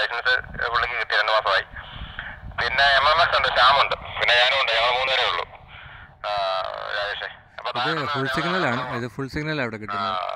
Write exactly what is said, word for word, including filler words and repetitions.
Licence പുള്ളിക്ക് കിട്ടി, രണ്ട് മാസമായി. പിന്നെ എം എം എസ് ഉണ്ട്, ശ്യാമുണ്ട്, പിന്നെ ഞാനും ഉണ്ട്. ഞങ്ങൾ മൂന്നുപേരേ ഉള്ളൂ രാജേഷേ. ഇത് ഫുൾ സിഗ്നലാണ്, ഇത് ഫുൾ സിഗ്നൽ അവിടെ കിട്ടുന്നത്.